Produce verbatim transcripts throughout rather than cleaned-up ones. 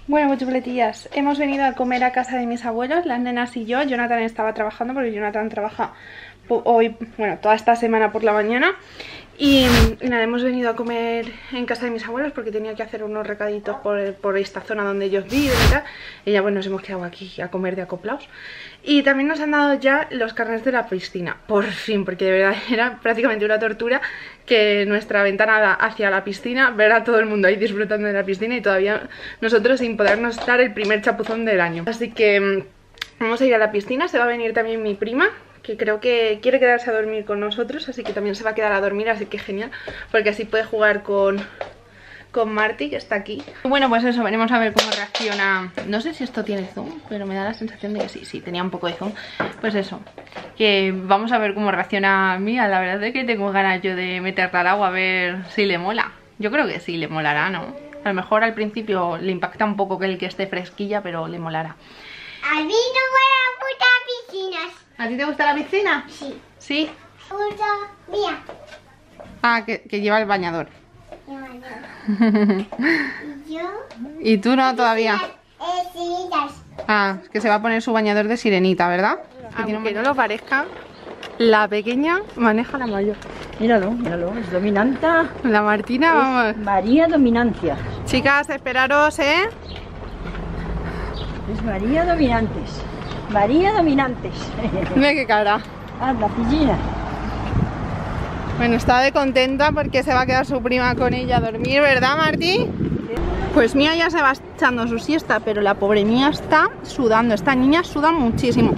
Bueno, pues chupletillas, hemos venido a comer a casa de mis abuelos, las nenas y yo. Jonathan estaba trabajando porque Jonathan trabaja hoy, bueno, toda esta semana por la mañana. Y, y nada, hemos venido a comer en casa de mis abuelos porque tenía que hacer unos recaditos por, por esta zona donde ellos viven y tal. Y ya, bueno, nos hemos quedado aquí a comer de acoplaos. Y también nos han dado ya los carnets de la piscina, por fin, porque de verdad era prácticamente una tortura que nuestra ventana da hacia la piscina, ver a todo el mundo ahí disfrutando de la piscina y todavía nosotros sin podernos dar el primer chapuzón del año. Así que vamos a ir a la piscina, se va a venir también mi prima, que creo que quiere quedarse a dormir con nosotros, así que también se va a quedar a dormir, así que genial, porque así puede jugar con... con Marty, que está aquí. Bueno, pues eso, veremos a ver cómo reacciona. No sé si esto tiene zoom, pero me da la sensación de que sí, sí, tenía un poco de zoom. Pues eso, que vamos a ver cómo reacciona Mía. La verdad es que tengo ganas yo de meterla al agua a ver si le mola. Yo creo que sí, le molará, ¿no? A lo mejor al principio le impacta un poco que el que esté fresquilla, pero le molará. A mí no me gustan piscinas. ¿A ti te gusta la piscina? Sí. ¿Sí? Me gusta Mía. Ah, que, que lleva el bañador. ¿Y yo? ¿Y tú no todavía? Eh, siritas. Ah, que se va a poner su bañador de sirenita, ¿verdad? Aunque no lo parezca, la pequeña maneja la mayor. Míralo, míralo, es dominanta. La Martina, Es vamos. María Dominancia. Chicas, esperaros, ¿eh? Es María Dominantes. María Dominantes. Mira qué cara. Ah, la piscina. Bueno, está de contenta porque se va a quedar su prima con ella a dormir, ¿verdad, Martí? Pues Mía ya se va echando su siesta, pero la pobre Mía está sudando. Esta niña suda muchísimo.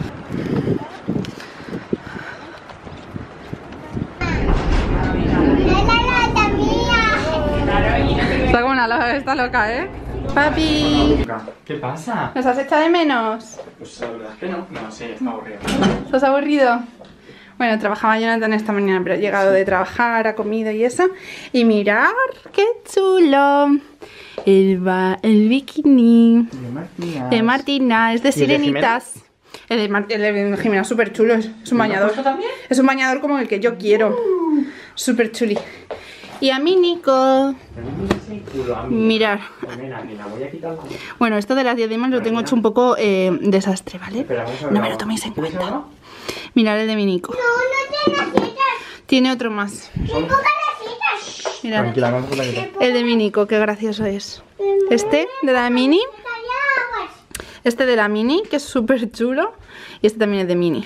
Está como una loca, está loca, ¿eh? Papi, ¿Qué pasa? ¿nos has echado de menos? Pues la verdad es que no. No, sí, está aburrido. ¿Estás aburrido? Bueno, trabajaba Jonathan esta mañana, pero ha llegado de trabajar, ha comido y eso. Y mirad, qué chulo. El, ba el bikini De Martina. de Martina, es de ¿Y el de sirenitas. El de, Mar el de Jimena es súper chulo, es, es un bañador. También? Es un bañador como el que yo quiero. Uh. Súper chuli. Y a mí, Nico. Mirar. Bueno, esto de las diademas lo tengo hecho un poco eh, desastre, ¿vale? No me lo toméis en cuenta. Mirad el de mi Nico. No, no te necesitas. Tiene otro más. Tampoco necesitas. Mirad. Tranquila, vamos a la que El de mi Nico, qué gracioso es. Este de la mini. Este de la mini, que es súper chulo. Y este también es de mini.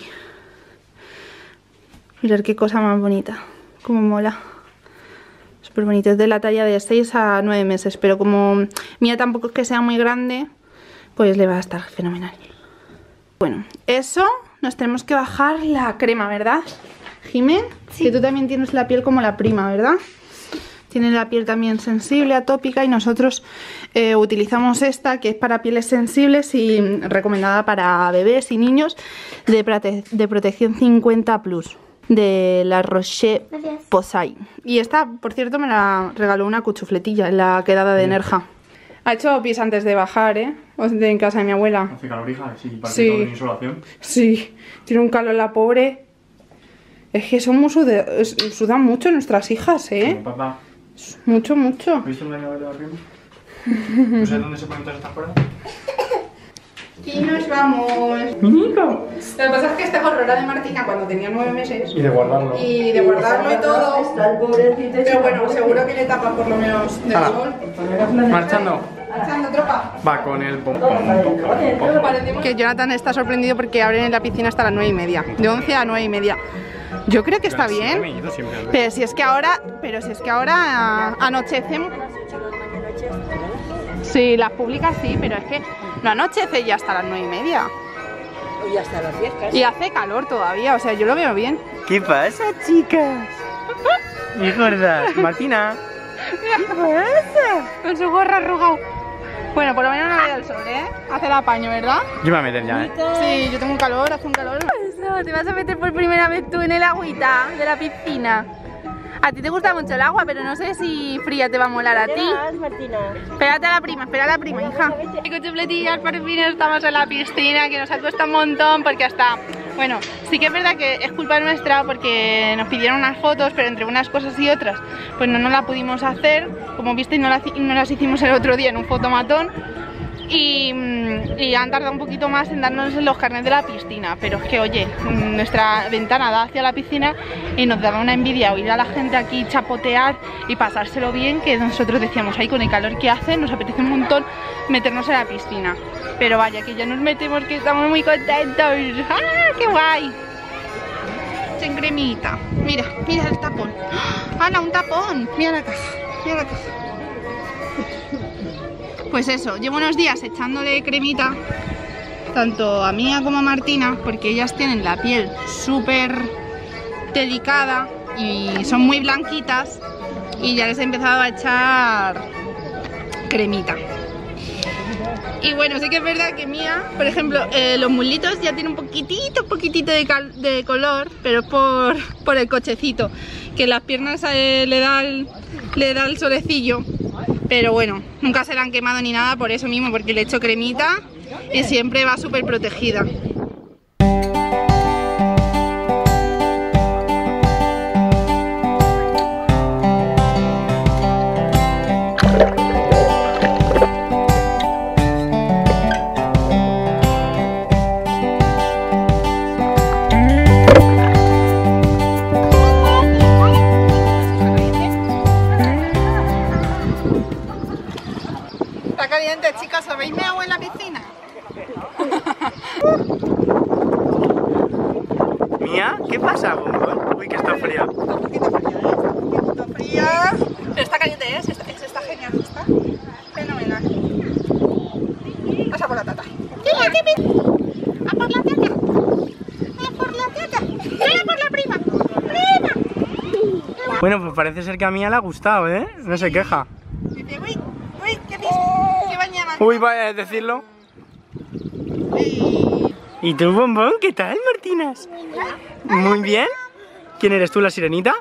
Mirad qué cosa más bonita. Cómo mola. Súper bonito. Es de la talla de seis a nueve meses. Pero como Mía tampoco es que sea muy grande, pues le va a estar fenomenal. Bueno, eso. Nos tenemos que bajar la crema, ¿verdad? Jimé, sí. Que tú también tienes la piel como la prima, ¿verdad? Tiene la piel también sensible, atópica, y nosotros eh, utilizamos esta, que es para pieles sensibles y recomendada para bebés y niños, de, prote de protección cincuenta plus, de la Roche-Posay. Y esta, por cierto, me la regaló una cuchufletilla en la quedada de Nerja. Ha hecho pis antes de bajar, ¿eh? De en casa de mi abuela. Hace calor, hija, sí, parece Sí. todo en insolación. Sí, tiene un calor la pobre. Es que son muy suda sudan mucho nuestras hijas, ¿eh? Como papá. Mucho, mucho. ¿Has visto el bañador de la prima? ¿No sabes dónde se ponen todas estas cosas? Y nos vamos. ¡Mi Nico! Lo que pasa es que este gorro era de Martina cuando tenía nueve meses. Y de guardarlo. Y de guardarlo y todo. Está el pobrecito. Pero bueno, seguro que le tapa por lo menos del Hala. sol. Marchando. Echando tropa. Va con el pom, pom, pom, pom, pom. Que Jonathan está sorprendido porque abren la piscina hasta las nueve y media. De once a nueve y media. Yo creo que está bien. Pero si es que ahora. Pero si es que ahora anochece. Sí, las públicas sí, pero es que no anochece ya hasta las nueve y media. Y hasta las diez casi. Y hace calor todavía, o sea, yo lo veo bien. ¿Qué pasa, chicas? Mi gorda. Martina. ¿Qué pasa? Con su gorra arrugado. Bueno, por lo menos no le da el sol, ¿eh? Hace el apaño, ¿verdad? Yo me voy a meter ya, ¿eh? Sí, yo tengo un calor, hace un calor. Eso, te vas a meter por primera vez tú en el agüita de la piscina. A ti te gusta mucho el agua, pero no sé si fría te va a molar a ti. Martina. Espérate a la prima, espera a la prima, hija. Chicos, chupletillas, por fin estamos en la piscina, que nos ha costado un montón porque hasta... Bueno, sí que es verdad que es culpa nuestra porque nos pidieron unas fotos, pero entre unas cosas y otras, pues no nos la pudimos hacer. Como visteis, no, la, no las hicimos el otro día en un fotomatón. Y, y han tardado un poquito más en darnos los carnets de la piscina. Pero es que, oye, nuestra ventana da hacia la piscina y nos daba una envidia oír a la gente aquí chapotear y pasárselo bien, que nosotros decíamos, ay, con el calor que hace nos apetece un montón meternos en la piscina. Pero vaya, que ya nos metemos, que estamos muy contentos. ¡Ah, qué guay! En cremita. Mira, mira el tapón. ¡Hala, un tapón! Mira la caja, mira la caja. Pues eso, llevo unos días echándole cremita tanto a Mía como a Martina, porque ellas tienen la piel súper delicada y son muy blanquitas, y ya les he empezado a echar cremita. Y bueno, sí que es verdad que Mía, por ejemplo, eh, los muslitos ya tienen un poquitito, poquitito de, cal de color, pero es por, por el cochecito, que las piernas eh, le, da el, le da el solecillo. Pero bueno, nunca se la han quemado ni nada por eso mismo, porque le echo cremita y siempre va súper protegida. Chicas, ¿habéis meado en la piscina? ¿Mía? ¿Qué pasa, bombón? Uy, que está fría. Está un poquito fría, ¿eh? Está un poquito fría. Pero está caliente, ¿eh? Está, está genial, está fenomenal. Pasa por la tata. ¡Mira, Chipi! ¡A por la tata! ¡A por la tata! ¡Mira por la prima! ¡Prima! Bueno, pues parece ser que a Mía le ha gustado, ¿eh? No se queja. Dice, uy, uy, ¿qué dices? ¿Qué bañaba? Uy, vaya a decirlo. ¿Y tú, bombón? ¿Qué tal, Martinas? Muy bien. ¿Quién eres tú, la sirenita?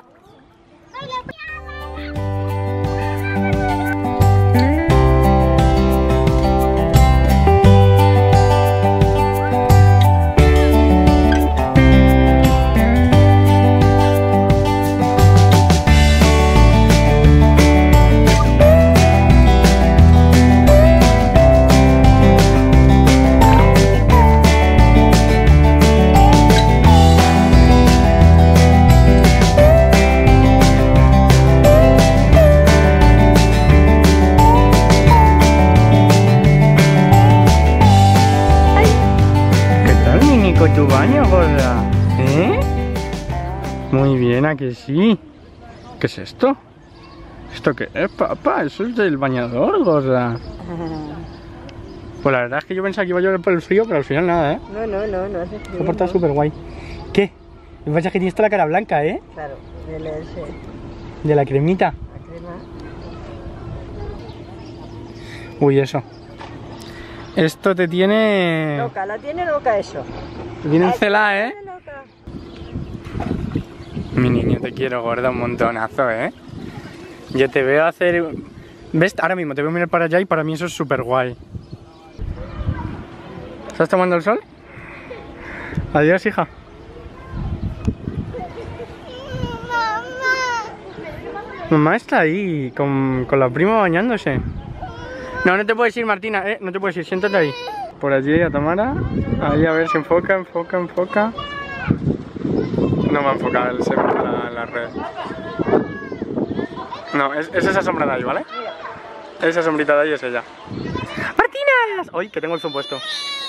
Tu baño, gorda, ¿eh? Muy bien, ¿a que sí? ¿Qué es esto? ¿Esto qué es, papá? Eso es del bañador, gorda. Pues la verdad es que yo pensaba que iba a llover por el frío, pero al final nada, ¿eh? No, no, no, no hace frío. Se porta no. súper guay. ¿Qué? Me pasa que tienes toda la cara blanca, ¿eh? Claro, del ese, De la cremita. la crema. Uy, eso. Esto te tiene... Loca, la tiene loca eso. Te tiene encelada, ¿eh? Tiene loca. Mi niño, te quiero, gorda, un montonazo, ¿eh? Yo te veo hacer... ¿Ves? Ahora mismo te veo mirar para allá y para mí eso es súper guay. ¿Estás tomando el sol? Adiós, hija. Mamá está ahí, con, con la prima bañándose. No, no te puedes ir, Martina, eh, no te puedes ir, siéntate ahí. Por allí a Tamara, ahí a ver si enfoca, enfoca, enfoca. No me ha enfocado el se la, la red. No, es, es esa sombra de ahí, ¿vale? Esa sombrita de ahí es ella. ¡Martinas! ¡Uy, que tengo el zoom puesto!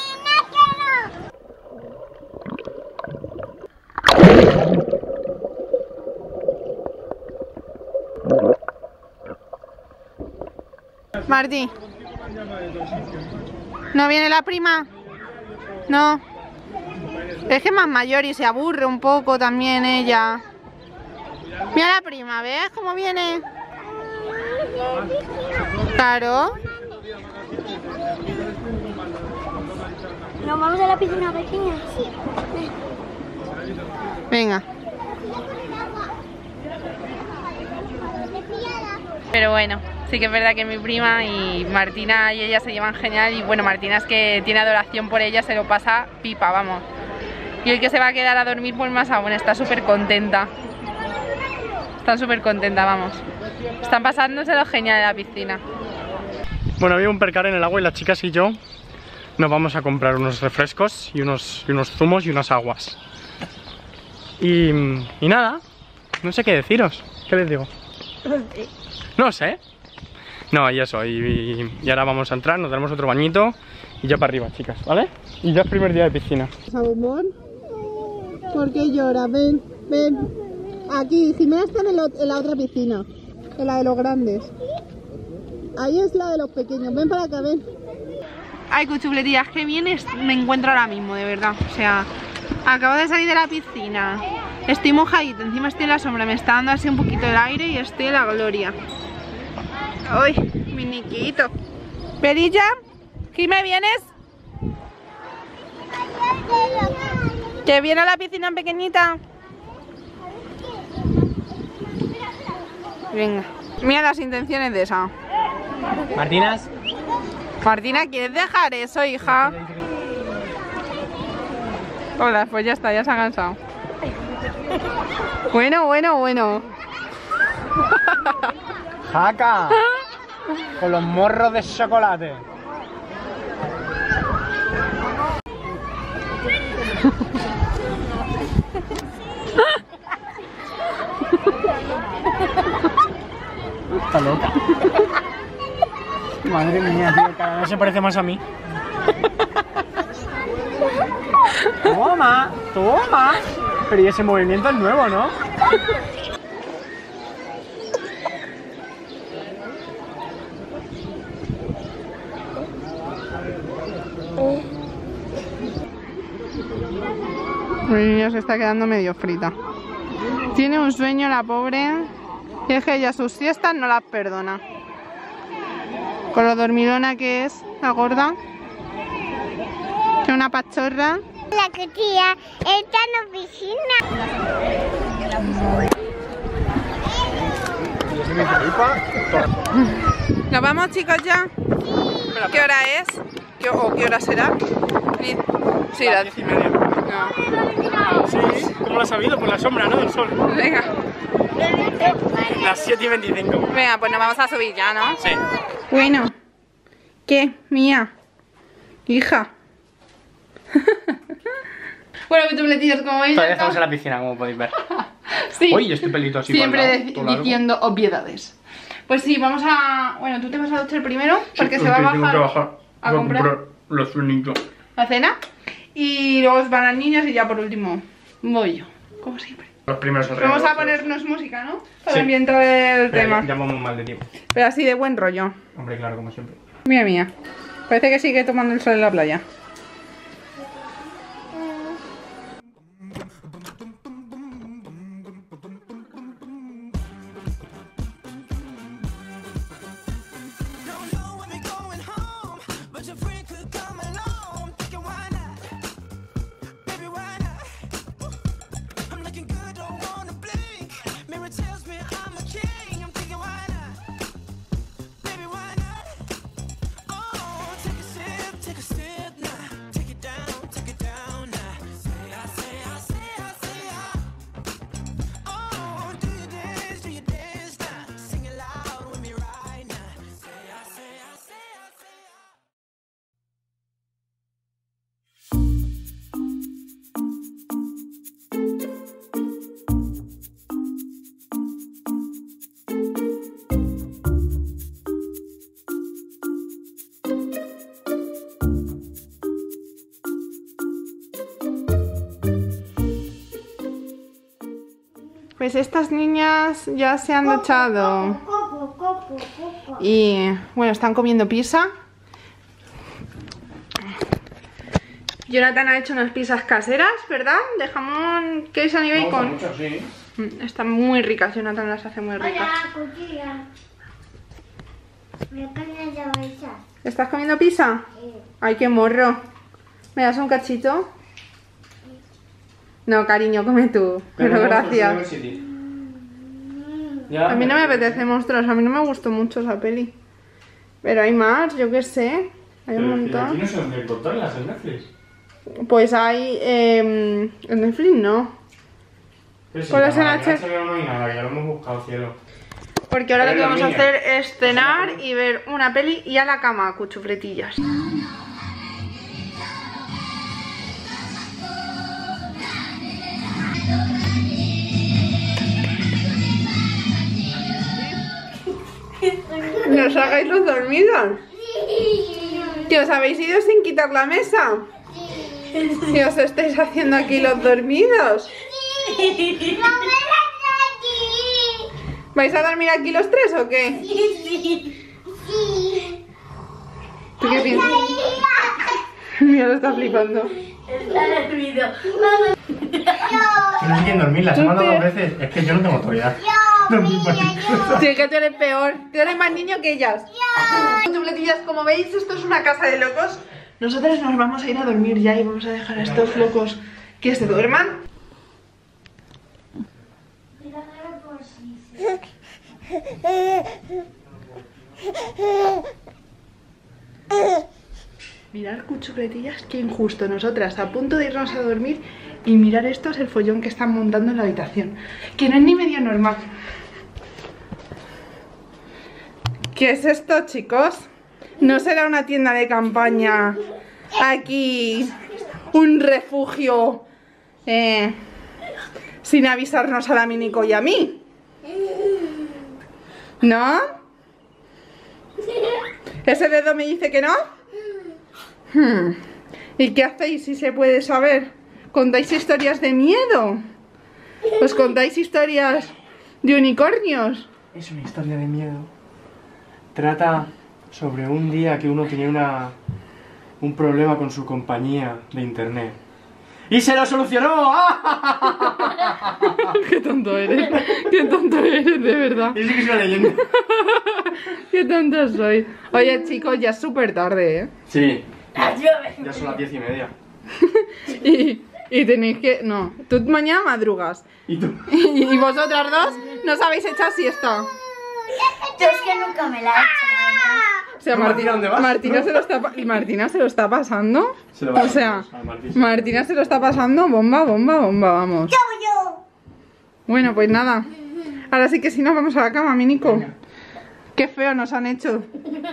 Martí, ¿no viene la prima? No. Es que es más mayor y se aburre un poco también ella. Mira la prima, ¿ves cómo viene? Claro. ¿Nos vamos a la piscina pequeña? Sí. Venga. Pero bueno, sí que es verdad que mi prima y Martina y ella se llevan genial. Y bueno, Martina es que tiene adoración por ella, se lo pasa pipa, vamos. Y el que se va a quedar a dormir pues más aún, está súper contenta. Está súper contenta, vamos. Están pasándoselo genial en la piscina. Bueno, había un percal en el agua y las chicas y yo nos vamos a comprar unos refrescos y unos, y unos zumos y unas aguas. Y, y nada, no sé qué deciros. ¿Qué les digo? No sé. No, y eso, y, y, y ahora vamos a entrar, nos daremos otro bañito y ya para arriba, chicas, ¿vale? Y ya es primer día de piscina. Salomón, ¿por qué llora? Ven, ven. Aquí, Jimena está en, el, en la otra piscina, en la de los grandes. Ahí es la de los pequeños, ven para acá, ven. Ay, cuchufletillas, qué bien es, me encuentro ahora mismo, de verdad. O sea, acabo de salir de la piscina, estoy mojadita, encima estoy en la sombra, me está dando así un poquito el aire y estoy en la gloria. Ay, mi niquito. Perilla, ¿Jime vienes? ¿Que viene a la piscina pequeñita? Venga, mira las intenciones de esa. Martinas. Martina, ¿quieres dejar eso, hija? Hola, pues ya está, ya se ha cansado. Bueno, bueno, bueno. ¡Jaca! Con los morros de chocolate. Está loca. Madre mía, tío, cada vez se parece más a mí. Toma, toma. Pero y ese movimiento es nuevo, ¿no? Mi niña se está quedando medio frita. Tiene un sueño la pobre. Y es que ella sus siestas no las perdona. Con lo dormilona que es, la gorda. Que una pachorra. La que tía está en la piscina. ¿Nos vamos, chicos, ya? ¿Qué hora es? ¿Qué, ¿O qué hora será? Sí, las diez y media. No. Sí, ¿cómo lo has sabido? Por la sombra, ¿no? Del sol. Venga. Las siete y veinticinco. Venga, pues nos vamos a subir ya, ¿no? Sí. Bueno. ¿Qué? Mía. Hija. Bueno, cuchufletillas, como veis. Todavía estamos en la piscina, como podéis ver. Sí. Oye, este pelito así siempre para lado, diciendo obviedades. Pues sí, vamos a... Bueno, tú te vas a duchar primero, porque sí, se va a bajar, tengo que bajar a comprar, comprar los frenitos. La cena. Y luego van las niñas y ya por último voy yo, como siempre. Los primeros alrededor. Vamos a ponernos música, ¿no? Para sí. ambientar el Pero tema. Ya, ya vamos mal de tiempo. Pero así de buen rollo. Hombre, claro, como siempre. Mira, mía. Parece que sigue tomando el sol en la playa. Pues estas niñas ya se han duchado y bueno, están comiendo pizza. Jonathan ha hecho unas pizzas caseras, ¿verdad? De jamón, queso y bacon. Mucho, sí. Están muy ricas, Jonathan las hace muy ricas. ¿Estás comiendo pizza? Ay, qué morro. ¿Me das un cachito? No, cariño, come tú. Pero, pero gracias. A mí no me apetece monstruos, a mí no me gustó mucho esa peli. Pero hay más, yo qué sé. Hay un montón. Aquí no sé dónde encontrarlas en Netflix. Pues hay... Eh, en Netflix no. Pero si Pues en en H... H B O no hay nada, ya lo hemos buscado, cielo. Porque ahora lo Pero que es vamos lo a mío. hacer es cenar y ver una peli y a la cama, cuchufletillas. ¿No os hagáis los dormidos? ¿Que os habéis ido sin quitar la mesa? ¿Y os estáis haciendo aquí los dormidos? ¿Vais a dormir aquí los tres o qué? ¿Tú qué piensas? Mira, lo está flipando. Está dormido. Que no sé quién dormir, las he Tú mandado te- dos veces. Es que yo no tengo autoridad. Sí, que tú eres peor. Tú eres más niño que ellas. Chufletillas, como veis, esto es una casa de locos. Nosotros nos vamos a ir a dormir ya y vamos a dejar a estos locos que se duerman. Mirar, cuchufletillas, qué injusto. Nosotras a punto de irnos a dormir y mirar esto es el follón que están montando en la habitación. Que no es ni medio normal. ¿Qué es esto, chicos? ¿No será una tienda de campaña? Aquí un refugio eh, sin avisarnos a la Minico y a mí. ¿No? ¿Ese dedo me dice que no? Hmm. ¿Y qué hacéis si se puede saber? ¿Contáis historias de miedo? ¿Os contáis historias de unicornios? Es una historia de miedo. Trata sobre un día que uno tenía una, un problema con su compañía de internet. ¡Y se lo solucionó! Qué tonto eres, qué tonto eres, de verdad. Y sí que es una leyenda. Qué tonto soy. Oye, chicos, ya es súper tarde, ¿eh? Sí, ya son las diez y media. Y, y tenéis que... No, tú mañana madrugas. ¿Y tú? Y, y vosotras dos no sabéis echar siesta. Yo es que nunca me la he hecho, la verdad. O sea, ¿Tú, Martina, dónde vas? Martina se lo está, pa- y Martina se lo está pasando. Se lo va a O sea, pasar a Martín. Martina se lo está pasando bomba, bomba, bomba, vamos. Yo, yo. Bueno, pues nada. Ahora sí que si no, vamos a la cama, mi Nico. Venga. Qué feo nos han hecho.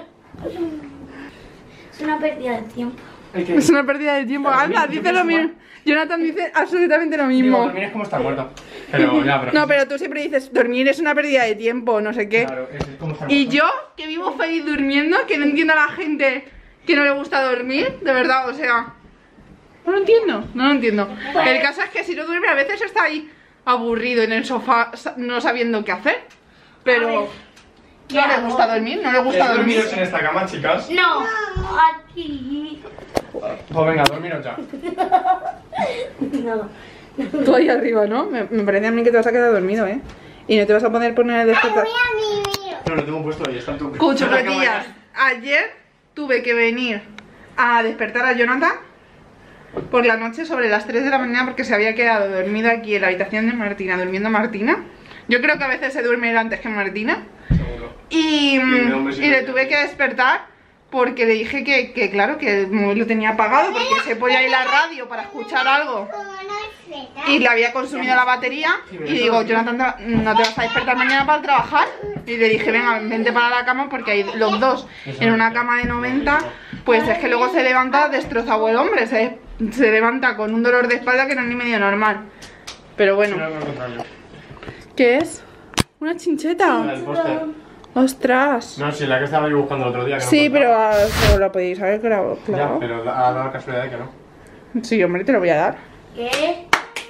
Es una pérdida de tiempo. El que- Es una pérdida de tiempo. Pero Anda, yo dice pienso lo mismo. igual. Jonathan dice absolutamente lo Digo, mismo. dormir es como estar muerto. Pero ya, pero... No, pero tú siempre dices, dormir es una pérdida de tiempo, no sé qué. Claro, es es como estar Y muerto. yo, que vivo feliz durmiendo, que no entiendo a la gente que no le gusta dormir, de verdad, o sea... No lo entiendo, no lo entiendo. El caso es que si no duerme a veces está ahí aburrido en el sofá, sa- no sabiendo qué hacer. Pero no le gusta dormir, no le gusta ¿Es dormir. dormiros en esta cama, chicas? No, aquí. Pues venga, dormiros ya. No. Tú ahí arriba, ¿no? Me, me parece a mí que te vas a quedar dormido, ¿eh? Y no te vas a poner poner el despertar. No, lo tengo puesto ahí, está en tu... Cuchufletillas, ayer tuve que venir a despertar a Jonathan por la noche sobre las tres de la mañana porque se había quedado dormido aquí en la habitación de Martina, durmiendo Martina. Yo creo que a veces se duerme él antes que Martina. Seguro. Y, me da un besito. y le tuve que despertar porque le dije que, que claro, que el móvil lo tenía apagado porque se ponía ahí la radio para escuchar algo. Y le había consumido la batería y digo, Jonathan, te- ¿no te vas a despertar mañana para trabajar? Y le dije, venga, vente para la cama porque hay los dos en una cama de noventa, pues es que luego se levanta destrozado el hombre, se, se levanta con un dolor de espalda que no es ni medio normal. Pero bueno, No, no, no, no, no. ¿qué es? ¿Una chincheta? El póster. ¡Ostras! No, sí, la que estaba yo buscando el otro día. Que no Sí, encontraba. pero, ah, pero la podéis haber grabado, Ya, claro. pero ha dado la casualidad de que no. Sí, hombre, te lo voy a dar. ¿Qué?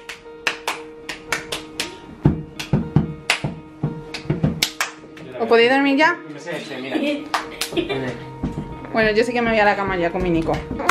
¿Os podéis dormir ya? Me sé, sí, mira. Bueno, yo sí que me voy a la cama ya con mi Nico.